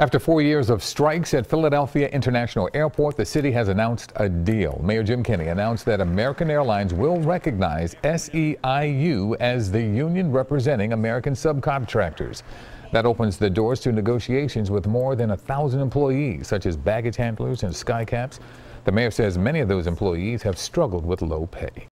After 4 years of strikes at Philadelphia International Airport, the city has announced a deal. Mayor Jim Kenney announced that American Airlines will recognize SEIU as the union representing American subcontractors. That opens the doors to negotiations with more than 1,000 employees, such as baggage handlers and skycaps. The mayor says many of those employees have struggled with low pay.